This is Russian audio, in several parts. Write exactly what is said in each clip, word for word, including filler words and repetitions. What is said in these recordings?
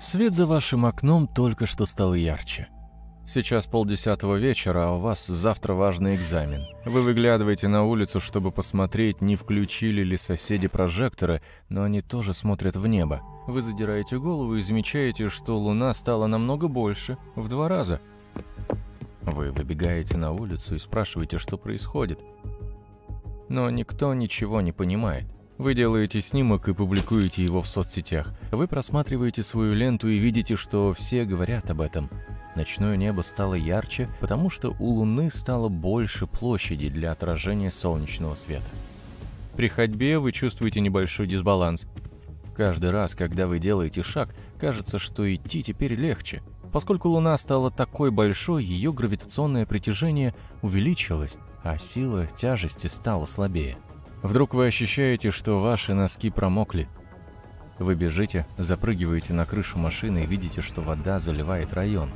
Свет за вашим окном только что стал ярче. Сейчас полдесятого вечера, а у вас завтра важный экзамен. Вы выглядываете на улицу, чтобы посмотреть, не включили ли соседи прожекторы, но они тоже смотрят в небо. Вы задираете голову и замечаете, что луна стала намного больше, в два раза. Вы выбегаете на улицу и спрашиваете, что происходит. Но никто ничего не понимает. Вы делаете снимок и публикуете его в соцсетях. Вы просматриваете свою ленту и видите, что все говорят об этом. Ночное небо стало ярче, потому что у Луны стало больше площади для отражения солнечного света. При ходьбе вы чувствуете небольшой дисбаланс. Каждый раз, когда вы делаете шаг, кажется, что идти теперь легче. Поскольку Луна стала такой большой, ее гравитационное притяжение увеличилось, а сила тяжести стала слабее. Вдруг вы ощущаете, что ваши носки промокли. Вы бежите, запрыгиваете на крышу машины и видите, что вода заливает район.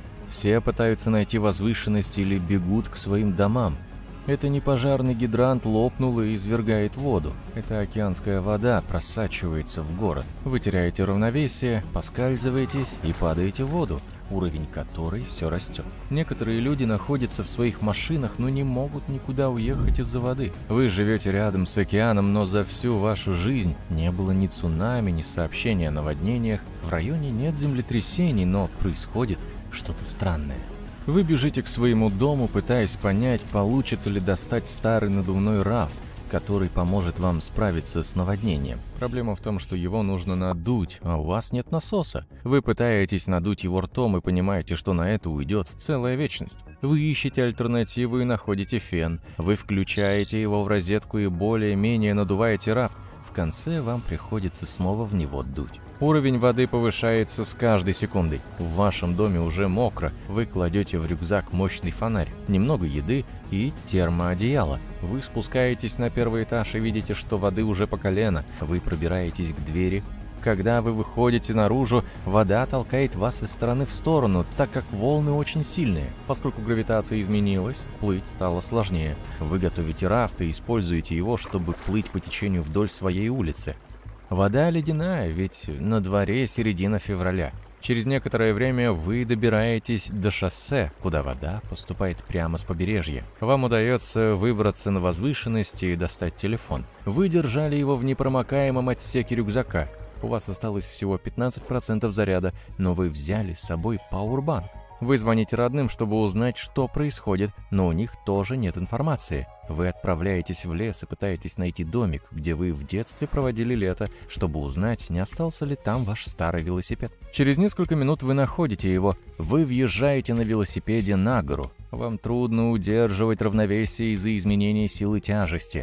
Все пытаются найти возвышенность или бегут к своим домам. Это не пожарный гидрант лопнул и извергает воду. Это океанская вода просачивается в город. Вы теряете равновесие, поскальзываетесь и падаете в воду, уровень которой все растет. Некоторые люди находятся в своих машинах, но не могут никуда уехать из-за воды. Вы живете рядом с океаном, но за всю вашу жизнь не было ни цунами, ни сообщения о наводнениях. В районе нет землетрясений, но происходит что-то странное. Вы бежите к своему дому, пытаясь понять, получится ли достать старый надувной рафт, который поможет вам справиться с наводнением. Проблема в том, что его нужно надуть, а у вас нет насоса. Вы пытаетесь надуть его ртом и понимаете, что на это уйдет целая вечность. Вы ищете альтернативу и находите фен. Вы включаете его в розетку и более-менее надуваете рафт. В конце вам приходится снова в него дуть. Уровень воды повышается с каждой секундой. В вашем доме уже мокро. Вы кладете в рюкзак мощный фонарь, немного еды и термоодеяло. Вы спускаетесь на первый этаж и видите, что воды уже по колено. Вы пробираетесь к двери. Когда вы выходите наружу, вода толкает вас из стороны в сторону, так как волны очень сильные. Поскольку гравитация изменилась, плыть стало сложнее. Вы готовите рафт и используете его, чтобы плыть по течению вдоль своей улицы. Вода ледяная, ведь на дворе середина февраля. Через некоторое время вы добираетесь до шоссе, куда вода поступает прямо с побережья. Вам удается выбраться на возвышенность и достать телефон. Вы держали его в непромокаемом отсеке рюкзака. У вас осталось всего пятнадцать процентов заряда, но вы взяли с собой пауэрбанк. Вы звоните родным, чтобы узнать, что происходит, но у них тоже нет информации. Вы отправляетесь в лес и пытаетесь найти домик, где вы в детстве проводили лето, чтобы узнать, не остался ли там ваш старый велосипед. Через несколько минут вы находите его. Вы въезжаете на велосипеде на гору. Вам трудно удерживать равновесие из-за изменения силы тяжести.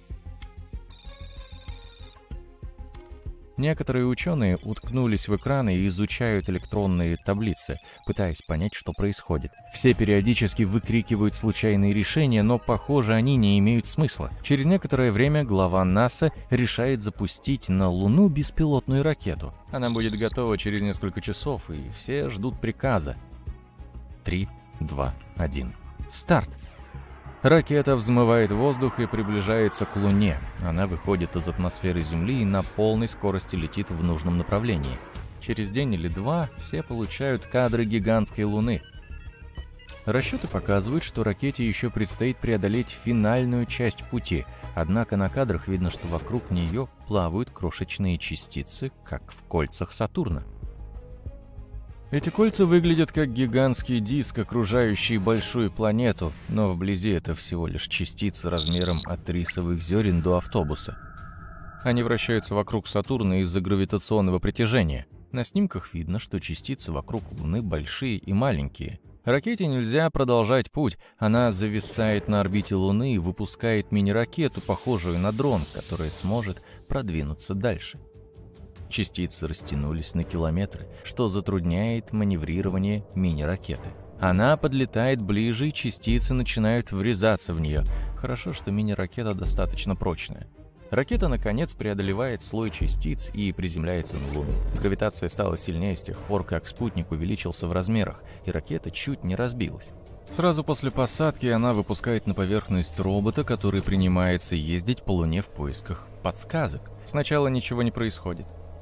Некоторые ученые уткнулись в экраны и изучают электронные таблицы, пытаясь понять, что происходит. Все периодически выкрикивают случайные решения, но, похоже, они не имеют смысла. Через некоторое время глава НАСА решает запустить на Луну беспилотную ракету. Она будет готова через несколько часов, и все ждут приказа. Три, два, один. Старт! Ракета взмывает воздух и приближается к Луне. Она выходит из атмосферы Земли и на полной скорости летит в нужном направлении. Через день или два все получают кадры гигантской Луны. Расчеты показывают, что ракете еще предстоит преодолеть финальную часть пути, однако на кадрах видно, что вокруг нее плавают крошечные частицы, как в кольцах Сатурна. Эти кольца выглядят как гигантский диск, окружающий большую планету, но вблизи это всего лишь частицы размером от рисовых зерен до автобуса. Они вращаются вокруг Сатурна из-за гравитационного притяжения. На снимках видно, что частицы вокруг Луны большие и маленькие. Ракете нельзя продолжать путь, она зависает на орбите Луны и выпускает мини-ракету, похожую на дрон, которая сможет продвинуться дальше. Частицы растянулись на километры, что затрудняет маневрирование мини-ракеты. Она подлетает ближе, и частицы начинают врезаться в нее. Хорошо, что мини-ракета достаточно прочная. Ракета, наконец, преодолевает слой частиц и приземляется на Луну. Гравитация стала сильнее с тех пор, как спутник увеличился в размерах, и ракета чуть не разбилась. Сразу после посадки она выпускает на поверхность робота, который принимается ездить по Луне в поисках подсказок. Сначала ничего не происходит.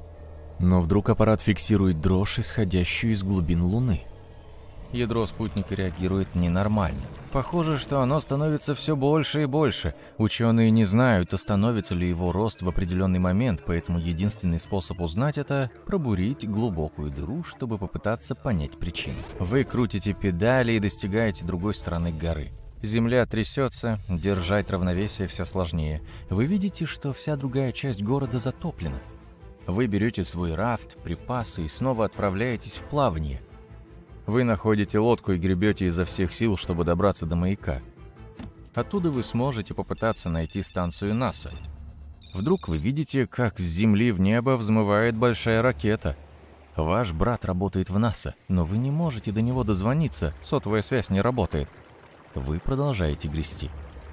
Но вдруг аппарат фиксирует дрожь, исходящую из глубин Луны. Ядро спутника реагирует ненормально. Похоже, что оно становится все больше и больше. Ученые не знают, остановится ли его рост в определенный момент, поэтому единственный способ узнать это – пробурить глубокую дыру, чтобы попытаться понять причину. Вы крутите педали и достигаете другой стороны горы. Земля трясется, держать равновесие все сложнее. Вы видите, что вся другая часть города затоплена. Вы берете свой рафт, припасы и снова отправляетесь в плавание. Вы находите лодку и гребете изо всех сил, чтобы добраться до маяка. Оттуда вы сможете попытаться найти станцию НАСА. Вдруг вы видите, как с Земли в небо взмывает большая ракета. Ваш брат работает в НАСА, но вы не можете до него дозвониться, сотовая связь не работает. Вы продолжаете грести.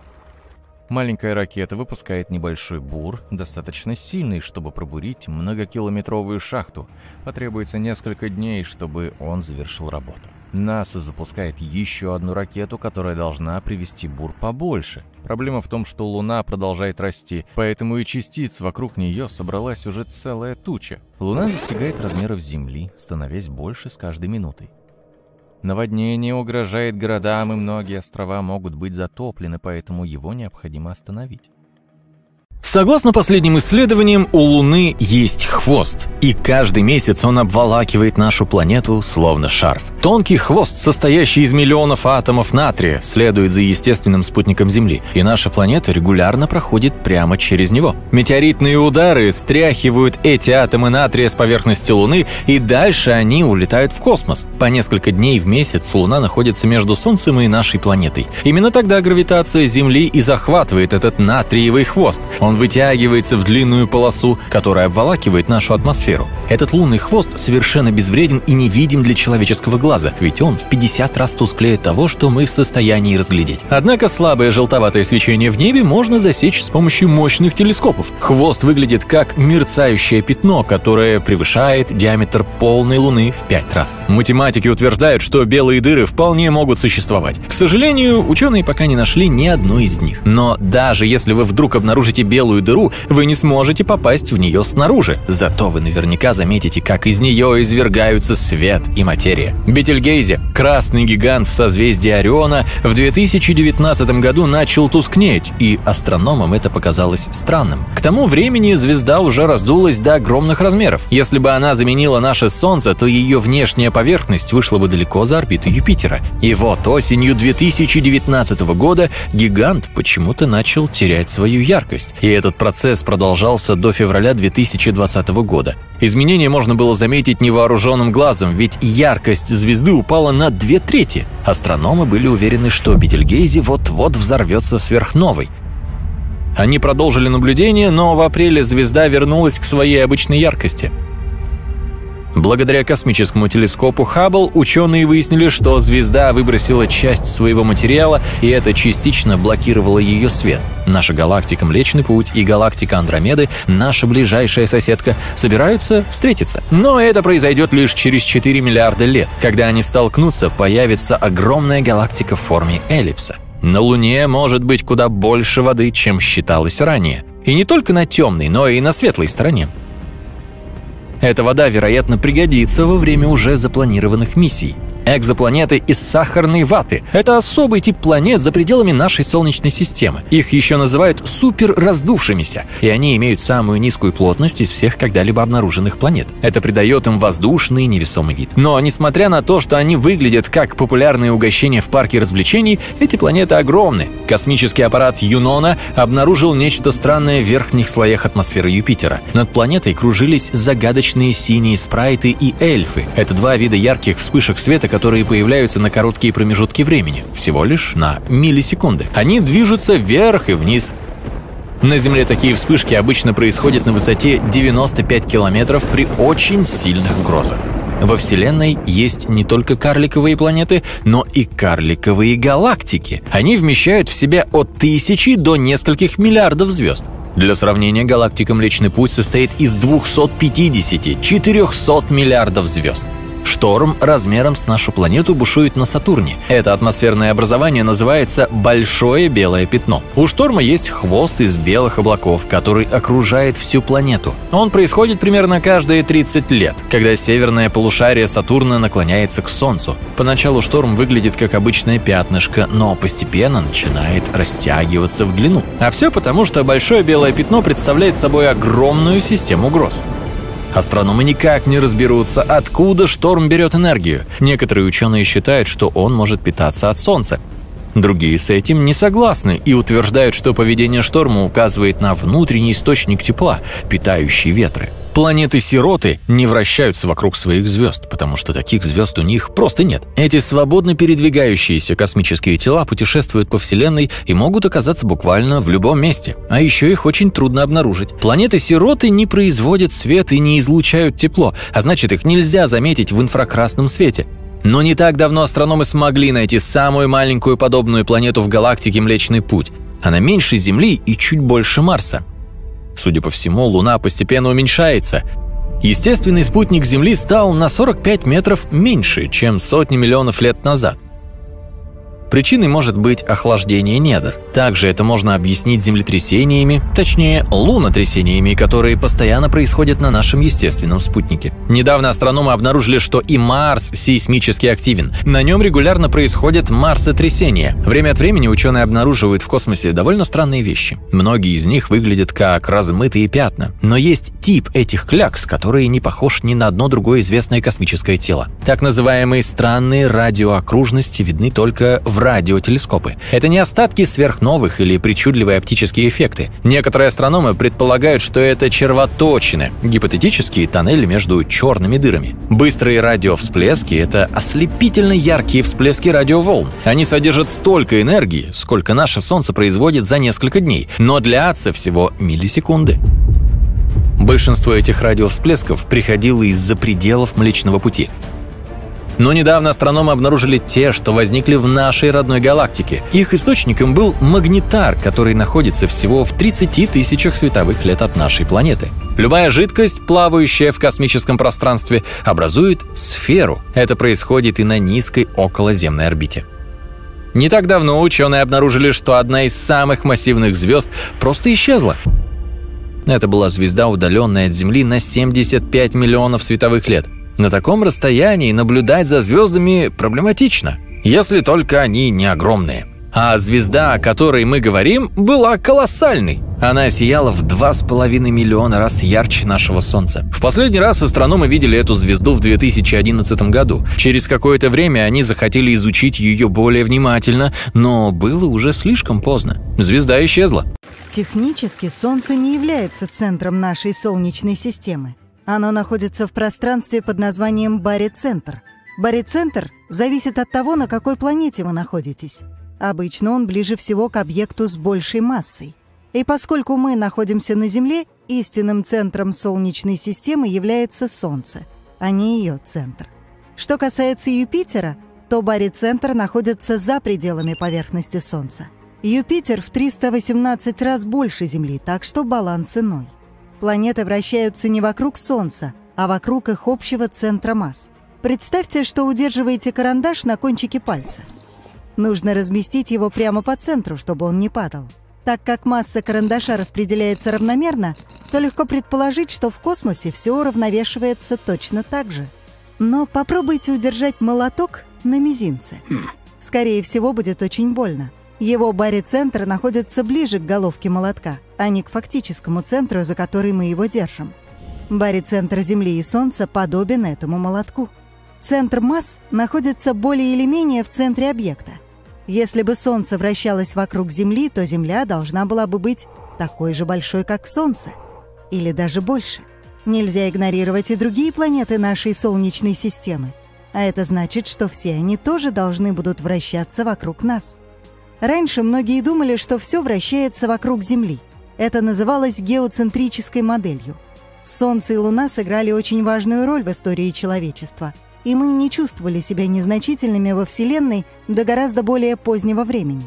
Маленькая ракета выпускает небольшой бур, достаточно сильный, чтобы пробурить многокилометровую шахту. Потребуется несколько дней, чтобы он завершил работу. НАСА запускает еще одну ракету, которая должна привести бур побольше. Проблема в том, что Луна продолжает расти, поэтому и частиц вокруг нее собралась уже целая туча. Луна достигает размеров Земли, становясь больше с каждой минутой. Наводнение угрожает городам, и многие острова могут быть затоплены, поэтому его необходимо остановить. Согласно последним исследованиям, у Луны есть хвост, и каждый месяц он обволакивает нашу планету словно шарф. Тонкий хвост, состоящий из миллионов атомов натрия, следует за естественным спутником Земли, и наша планета регулярно проходит прямо через него. Метеоритные удары стряхивают эти атомы натрия с поверхности Луны, и дальше они улетают в космос. По несколько дней в месяц Луна находится между Солнцем и нашей планетой. Именно тогда гравитация Земли и захватывает этот натриевый хвост. Он вытягивается в длинную полосу, которая обволакивает нашу атмосферу. Этот лунный хвост совершенно безвреден и невидим для человеческого глаза, ведь он в пятьдесят раз тусклее того, что мы в состоянии разглядеть. Однако слабое желтоватое свечение в небе можно засечь с помощью мощных телескопов. Хвост выглядит как мерцающее пятно, которое превышает диаметр полной Луны в пять раз. Математики утверждают, что белые дыры вполне могут существовать. К сожалению, ученые пока не нашли ни одной из них. Но даже если вы вдруг обнаружите белые белую дыру, вы не сможете попасть в нее снаружи. Зато вы наверняка заметите, как из нее извергаются свет и материя. Бетельгейзе, красный гигант в созвездии Ориона, в две тысячи девятнадцатом году начал тускнеть, и астрономам это показалось странным. К тому времени звезда уже раздулась до огромных размеров. Если бы она заменила наше Солнце, то ее внешняя поверхность вышла бы далеко за орбиту Юпитера. И вот осенью две тысячи девятнадцатого года гигант почему-то начал терять свою яркость. И этот процесс продолжался до февраля две тысячи двадцатого года. Изменения можно было заметить невооруженным глазом, ведь яркость звезды упала на две трети. Астрономы были уверены, что Бетельгейзе вот-вот взорвется сверхновой. Они продолжили наблюдение, но в апреле звезда вернулась к своей обычной яркости. Благодаря космическому телескопу Хаббл ученые выяснили, что звезда выбросила часть своего материала, и это частично блокировало ее свет. Наша галактика Млечный Путь и галактика Андромеды, наша ближайшая соседка, собираются встретиться. Но это произойдет лишь через четыре миллиарда лет. Когда они столкнутся, появится огромная галактика в форме эллипса. На Луне может быть куда больше воды, чем считалось ранее. И не только на темной, но и на светлой стороне. Эта вода, вероятно, пригодится во время уже запланированных миссий. Экзопланеты из сахарной ваты – это особый тип планет за пределами нашей Солнечной системы. Их еще называют суперраздувшимися, и они имеют самую низкую плотность из всех когда-либо обнаруженных планет. Это придает им воздушный невесомый вид. Но, несмотря на то, что они выглядят как популярные угощения в парке развлечений, эти планеты огромны. Космический аппарат Юнона обнаружил нечто странное в верхних слоях атмосферы Юпитера. Над планетой кружились загадочные синие спрайты и эльфы. Это два вида ярких вспышек света, которые появляются на короткие промежутки времени, всего лишь на миллисекунды. Они движутся вверх и вниз. На Земле такие вспышки обычно происходят на высоте девяносто пять километров при очень сильных грозах. Во Вселенной есть не только карликовые планеты, но и карликовые галактики. Они вмещают в себя от тысячи до нескольких миллиардов звезд. Для сравнения, галактика Млечный Путь состоит из двухсот пятидесяти — четырехсот миллиардов звезд. Шторм размером с нашу планету бушует на Сатурне. Это атмосферное образование называется «большое белое пятно». У шторма есть хвост из белых облаков, который окружает всю планету. Он происходит примерно каждые тридцать лет, когда северное полушарие Сатурна наклоняется к Солнцу. Поначалу шторм выглядит как обычное пятнышко, но постепенно начинает растягиваться в длину. А все потому, что большое белое пятно представляет собой огромную систему угроз. Астрономы никак не разберутся, откуда шторм берет энергию. Некоторые ученые считают, что он может питаться от Солнца. Другие с этим не согласны и утверждают, что поведение шторма указывает на внутренний источник тепла, питающий ветры. Планеты-сироты не вращаются вокруг своих звезд, потому что таких звезд у них просто нет. Эти свободно передвигающиеся космические тела путешествуют по Вселенной и могут оказаться буквально в любом месте. А еще их очень трудно обнаружить. Планеты-сироты не производят свет и не излучают тепло, а значит, их нельзя заметить в инфракрасном свете. Но не так давно астрономы смогли найти самую маленькую подобную планету в галактике Млечный Путь. Она меньше Земли и чуть больше Марса. Судя по всему, Луна постепенно уменьшается. Естественный спутник Земли стал на сорок пять метров меньше, чем сотни миллионов лет назад. Причиной может быть охлаждение недр. Также это можно объяснить землетрясениями, точнее, лунотрясениями, которые постоянно происходят на нашем естественном спутнике. Недавно астрономы обнаружили, что и Марс сейсмически активен. На нем регулярно происходят марсотрясения. Время от времени ученые обнаруживают в космосе довольно странные вещи. Многие из них выглядят как размытые пятна. Но есть тип этих клякс, который не похож ни на одно другое известное космическое тело. Так называемые странные радиоокружности видны только в радиотелескопы. Это не остатки сверхновых или причудливые оптические эффекты. Некоторые астрономы предполагают, что это червоточины, гипотетические тоннели между черными дырами. Быстрые радиовсплески — это ослепительно яркие всплески радиоволн. Они содержат столько энергии, сколько наше Солнце производит за несколько дней, но длятся всего миллисекунды. Большинство этих радиовсплесков приходило из-за пределов Млечного Пути. Но недавно астрономы обнаружили те, что возникли в нашей родной галактике. Их источником был магнитар, который находится всего в тридцати тысячах световых лет от нашей планеты. Любая жидкость, плавающая в космическом пространстве, образует сферу. Это происходит и на низкой околоземной орбите. Не так давно ученые обнаружили, что одна из самых массивных звезд просто исчезла. Это была звезда, удаленная от Земли на семьдесят пять миллионов световых лет. На таком расстоянии наблюдать за звездами проблематично, если только они не огромные. А звезда, о которой мы говорим, была колоссальной. Она сияла в два с половиной миллиона раз ярче нашего Солнца. В последний раз астрономы видели эту звезду в две тысячи одиннадцатом году. Через какое-то время они захотели изучить ее более внимательно, но было уже слишком поздно. Звезда исчезла. Технически Солнце не является центром нашей Солнечной системы. Оно находится в пространстве под названием барицентр. Барицентр зависит от того, на какой планете вы находитесь. Обычно он ближе всего к объекту с большей массой. И поскольку мы находимся на Земле, истинным центром Солнечной системы является Солнце, а не ее центр. Что касается Юпитера, то барицентр находится за пределами поверхности Солнца. Юпитер в триста восемнадцать раз больше Земли, так что баланс иной. Планеты вращаются не вокруг Солнца, а вокруг их общего центра масс. Представьте, что удерживаете карандаш на кончике пальца. Нужно разместить его прямо по центру, чтобы он не падал. Так как масса карандаша распределяется равномерно, то легко предположить, что в космосе все уравновешивается точно так же. Но попробуйте удержать молоток на мизинце. Скорее всего, будет очень больно. Его барицентр находится ближе к головке молотка, а не к фактическому центру, за который мы его держим. Барицентр Земли и Солнца подобен этому молотку. Центр масс находится более или менее в центре объекта. Если бы Солнце вращалось вокруг Земли, то Земля должна была бы быть такой же большой, как Солнце, или даже больше. Нельзя игнорировать и другие планеты нашей Солнечной системы, а это значит, что все они тоже должны будут вращаться вокруг нас. Раньше многие думали, что все вращается вокруг Земли. Это называлось геоцентрической моделью. Солнце и Луна сыграли очень важную роль в истории человечества, и мы не чувствовали себя незначительными во Вселенной до гораздо более позднего времени.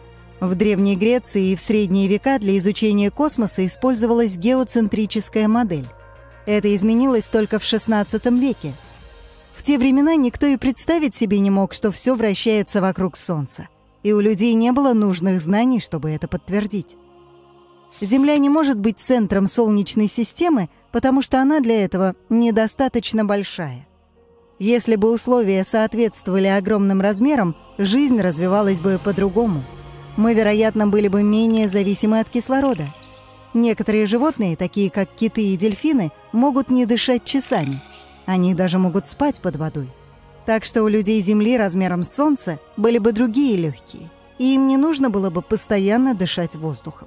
В Древней Греции и в средние века для изучения космоса использовалась геоцентрическая модель. Это изменилось только в шестнадцатом веке. В те времена никто и представить себе не мог, что все вращается вокруг Солнца, и у людей не было нужных знаний, чтобы это подтвердить. Земля не может быть центром Солнечной системы, потому что она для этого недостаточно большая. Если бы условия соответствовали огромным размерам, жизнь развивалась бы по-другому. Мы, вероятно, были бы менее зависимы от кислорода. Некоторые животные, такие как киты и дельфины, могут не дышать часами. Они даже могут спать под водой. Так что у людей Земли размером с Солнце были бы другие легкие, и им не нужно было бы постоянно дышать воздухом.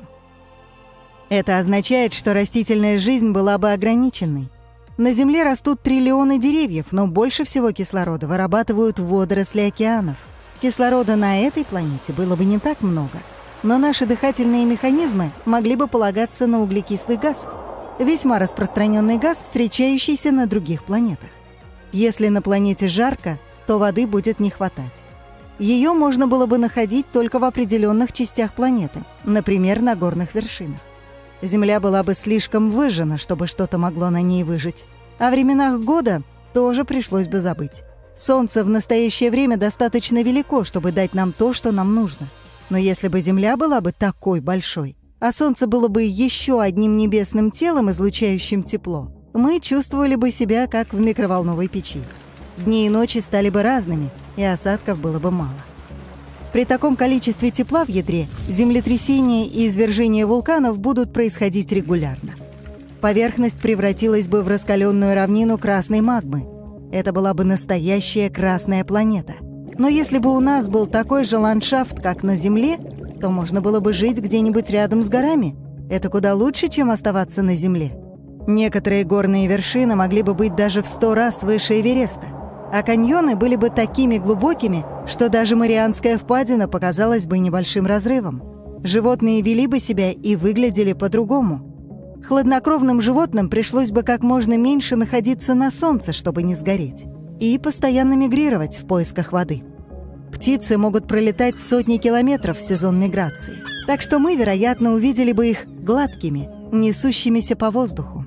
Это означает, что растительная жизнь была бы ограниченной. На Земле растут триллионы деревьев, но больше всего кислорода вырабатывают водоросли океанов. Кислорода на этой планете было бы не так много, но наши дыхательные механизмы могли бы полагаться на углекислый газ, весьма распространенный газ, встречающийся на других планетах. Если на планете жарко, то воды будет не хватать. Ее можно было бы находить только в определенных частях планеты, например, на горных вершинах. Земля была бы слишком выжжена, чтобы что-то могло на ней выжить. О временах года тоже пришлось бы забыть. Солнце в настоящее время достаточно велико, чтобы дать нам то, что нам нужно. Но если бы Земля была бы такой большой, а Солнце было бы еще одним небесным телом, излучающим тепло, мы чувствовали бы себя как в микроволновой печи. Дни и ночи стали бы разными, и осадков было бы мало. При таком количестве тепла в ядре землетрясения и извержения вулканов будут происходить регулярно. Поверхность превратилась бы в раскаленную равнину красной магмы. Это была бы настоящая красная планета. Но если бы у нас был такой же ландшафт, как на Земле, то можно было бы жить где-нибудь рядом с горами. Это куда лучше, чем оставаться на Земле. Некоторые горные вершины могли бы быть даже в сто раз выше Эвереста. А каньоны были бы такими глубокими, что даже Марианская впадина показалась бы небольшим разрывом. Животные вели бы себя и выглядели по-другому. Хладнокровным животным пришлось бы как можно меньше находиться на солнце, чтобы не сгореть, и постоянно мигрировать в поисках воды. Птицы могут пролетать сотни километров в сезон миграции, так что мы, вероятно, увидели бы их гладкими, несущимися по воздуху.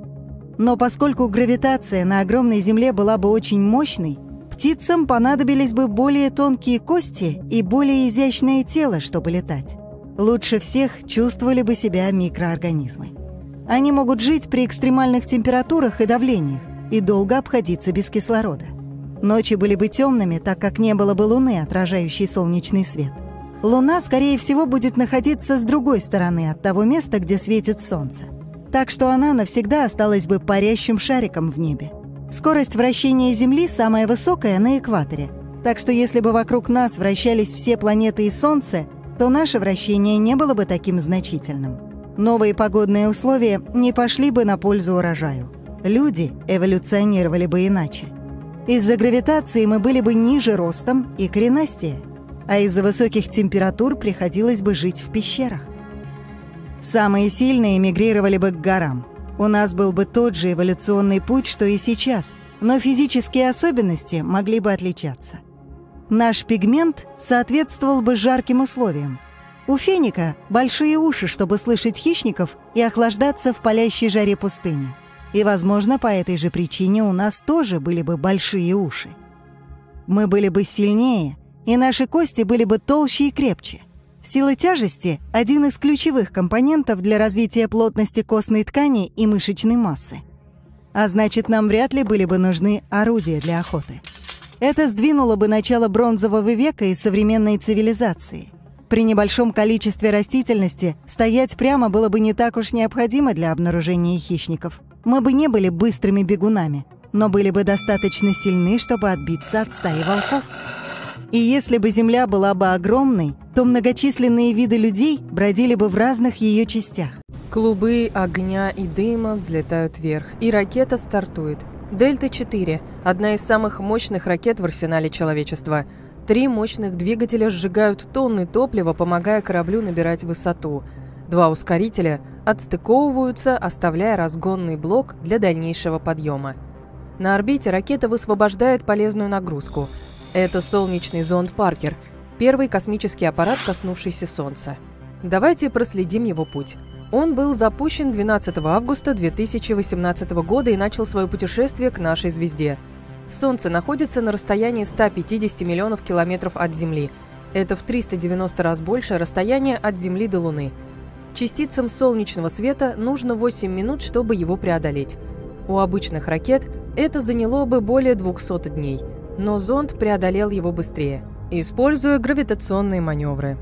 Но поскольку гравитация на огромной Земле была бы очень мощной, птицам понадобились бы более тонкие кости и более изящное тело, чтобы летать. Лучше всех чувствовали бы себя микроорганизмы. Они могут жить при экстремальных температурах и давлениях и долго обходиться без кислорода. Ночи были бы темными, так как не было бы Луны, отражающей солнечный свет. Луна, скорее всего, будет находиться с другой стороны от того места, где светит Солнце. Так что она навсегда осталась бы парящим шариком в небе. Скорость вращения Земли самая высокая на экваторе, так что если бы вокруг нас вращались все планеты и Солнце, то наше вращение не было бы таким значительным. Новые погодные условия не пошли бы на пользу урожаю. Люди эволюционировали бы иначе. Из-за гравитации мы были бы ниже ростом и коренастее, а из-за высоких температур приходилось бы жить в пещерах. Самые сильные мигрировали бы к горам. У нас был бы тот же эволюционный путь, что и сейчас, но физические особенности могли бы отличаться. Наш пигмент соответствовал бы жарким условиям. У феника большие уши, чтобы слышать хищников и охлаждаться в палящей жаре пустыни. И, возможно, по этой же причине у нас тоже были бы большие уши. Мы были бы сильнее, и наши кости были бы толще и крепче. Сила тяжести – один из ключевых компонентов для развития плотности костной ткани и мышечной массы. А значит, нам вряд ли были бы нужны орудия для охоты. Это сдвинуло бы начало бронзового века и современной цивилизации. При небольшом количестве растительности стоять прямо было бы не так уж необходимо для обнаружения хищников. Мы бы не были быстрыми бегунами, но были бы достаточно сильны, чтобы отбиться от стаи волков. И если бы Земля была бы огромной, то многочисленные виды людей бродили бы в разных ее частях. Клубы огня и дыма взлетают вверх, и ракета стартует. Дельта четыре – одна из самых мощных ракет в арсенале человечества. Три мощных двигателя сжигают тонны топлива, помогая кораблю набирать высоту. Два ускорителя отстыковываются, оставляя разгонный блок для дальнейшего подъема. На орбите ракета высвобождает полезную нагрузку. Это солнечный зонд «Паркер», первый космический аппарат, коснувшийся Солнца. Давайте проследим его путь. Он был запущен двенадцатого августа две тысячи восемнадцатого года и начал свое путешествие к нашей звезде. Солнце находится на расстоянии ста пятидесяти миллионов километров от Земли. Это в триста девяносто раз больше расстояние от Земли до Луны. Частицам солнечного света нужно восемь минут, чтобы его преодолеть. У обычных ракет это заняло бы более двухсот дней, но зонд преодолел его быстрее, используя гравитационные маневры.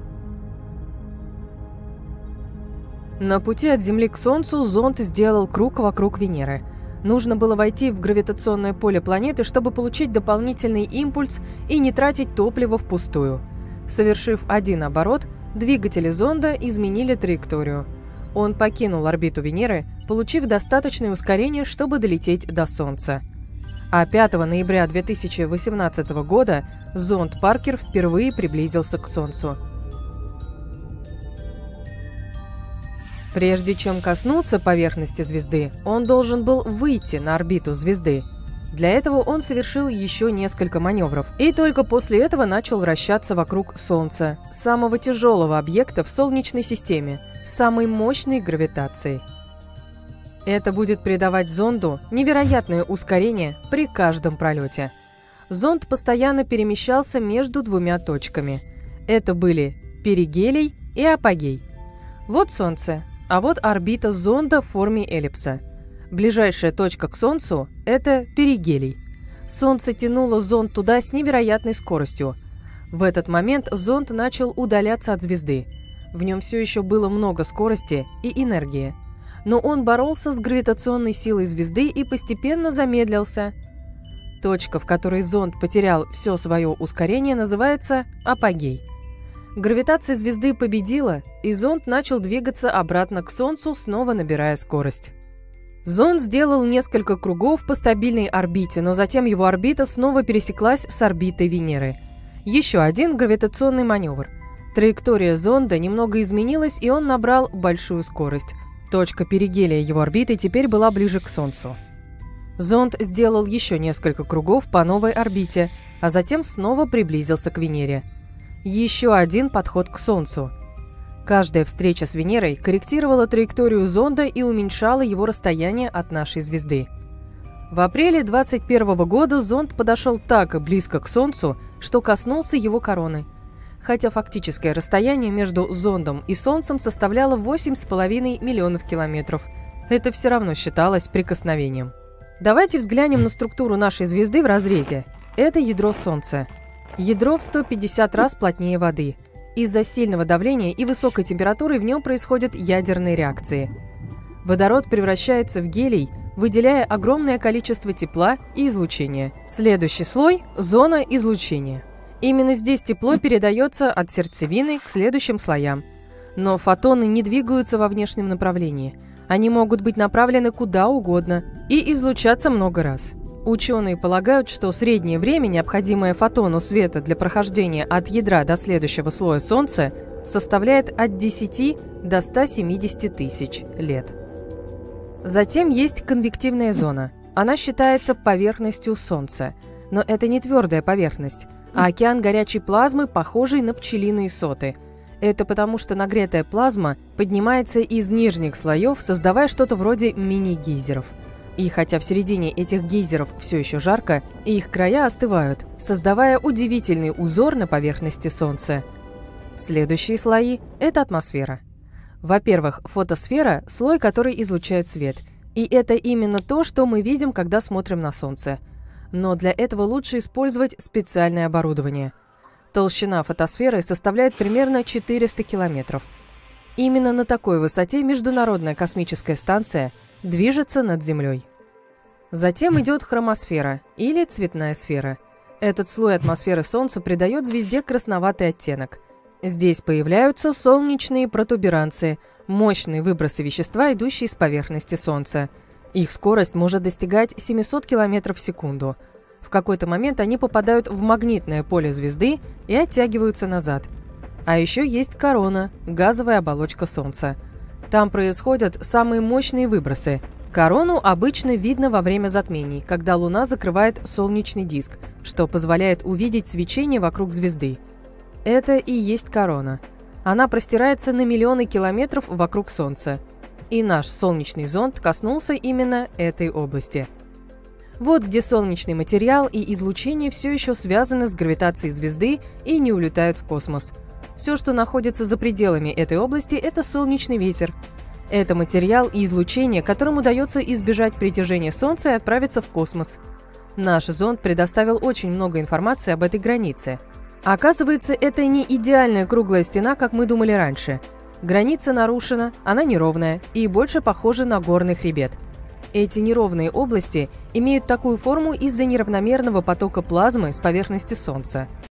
На пути от Земли к Солнцу зонд сделал круг вокруг Венеры. Нужно было войти в гравитационное поле планеты, чтобы получить дополнительный импульс и не тратить топливо впустую. Совершив один оборот, двигатели зонда изменили траекторию. Он покинул орбиту Венеры, получив достаточное ускорение, чтобы долететь до Солнца. А пятого ноября две тысячи восемнадцатого года зонд Паркер впервые приблизился к Солнцу. Прежде чем коснуться поверхности звезды, он должен был выйти на орбиту звезды. Для этого он совершил еще несколько маневров, и только после этого начал вращаться вокруг Солнца, самого тяжелого объекта в Солнечной системе, с самой мощной гравитацией. Это будет придавать зонду невероятное ускорение при каждом пролете. Зонд постоянно перемещался между двумя точками. Это были перигелий и апогей. Вот Солнце, а вот орбита зонда в форме эллипса. Ближайшая точка к Солнцу – это перигелий. Солнце тянуло зонд туда с невероятной скоростью. В этот момент зонд начал удаляться от звезды. В нем все еще было много скорости и энергии. Но он боролся с гравитационной силой звезды и постепенно замедлился. Точка, в которой зонд потерял все свое ускорение, называется апогей. Гравитация звезды победила, и зонд начал двигаться обратно к Солнцу, снова набирая скорость. Зонд сделал несколько кругов по стабильной орбите, но затем его орбита снова пересеклась с орбитой Венеры. Еще один гравитационный маневр. Траектория зонда немного изменилась, и он набрал большую скорость. Точка перигелия его орбиты теперь была ближе к Солнцу. Зонд сделал еще несколько кругов по новой орбите, а затем снова приблизился к Венере. Еще один подход к Солнцу. Каждая встреча с Венерой корректировала траекторию зонда и уменьшала его расстояние от нашей звезды. В апреле двадцать первого года зонд подошел так близко к Солнцу, что коснулся его короны. Хотя фактическое расстояние между зондом и Солнцем составляло восемь с половиной миллионов километров. Это все равно считалось прикосновением. Давайте взглянем на структуру нашей звезды в разрезе. Это ядро Солнца. Ядро в сто пятьдесят раз плотнее воды. Из-за сильного давления и высокой температуры в нем происходят ядерные реакции. Водород превращается в гелий, выделяя огромное количество тепла и излучения. Следующий слой – зона излучения. Именно здесь тепло передается от сердцевины к следующим слоям. Но фотоны не двигаются во внешнем направлении. Они могут быть направлены куда угодно и излучаться много раз. Ученые полагают, что среднее время, необходимое фотону света для прохождения от ядра до следующего слоя Солнца, составляет от десяти до ста семидесяти тысяч лет. Затем есть конвективная зона. Она считается поверхностью Солнца. Но это не твердая поверхность, а океан горячей плазмы, похожий на пчелиные соты. Это потому, что нагретая плазма поднимается из нижних слоев, создавая что-то вроде мини-гейзеров. И хотя в середине этих гейзеров все еще жарко, их края остывают, создавая удивительный узор на поверхности Солнца. Следующие слои – это атмосфера. Во-первых, фотосфера – слой, который излучает свет. И это именно то, что мы видим, когда смотрим на Солнце. Но для этого лучше использовать специальное оборудование. Толщина фотосферы составляет примерно четыреста километров. Именно на такой высоте Международная космическая станция движется над Землей. Затем идет хромосфера, или цветная сфера. Этот слой атмосферы Солнца придает звезде красноватый оттенок. Здесь появляются солнечные протуберанцы, мощные выбросы вещества, идущие с поверхности Солнца. Их скорость может достигать семисот километров в секунду. В какой-то момент они попадают в магнитное поле звезды и оттягиваются назад. А еще есть корона, газовая оболочка Солнца. Там происходят самые мощные выбросы. Корону обычно видно во время затмений, когда Луна закрывает солнечный диск, что позволяет увидеть свечение вокруг звезды. Это и есть корона. Она простирается на миллионы километров вокруг Солнца. И наш солнечный зонд коснулся именно этой области. Вот где солнечный материал и излучение все еще связаны с гравитацией звезды и не улетают в космос. Все, что находится за пределами этой области, это солнечный ветер. Это материал и излучение, которым удается избежать притяжения Солнца и отправиться в космос. Наш зонд предоставил очень много информации об этой границе. Оказывается, это не идеальная круглая стена, как мы думали раньше. Граница нарушена, она неровная и больше похожа на горный хребет. Эти неровные области имеют такую форму из-за неравномерного потока плазмы с поверхности Солнца.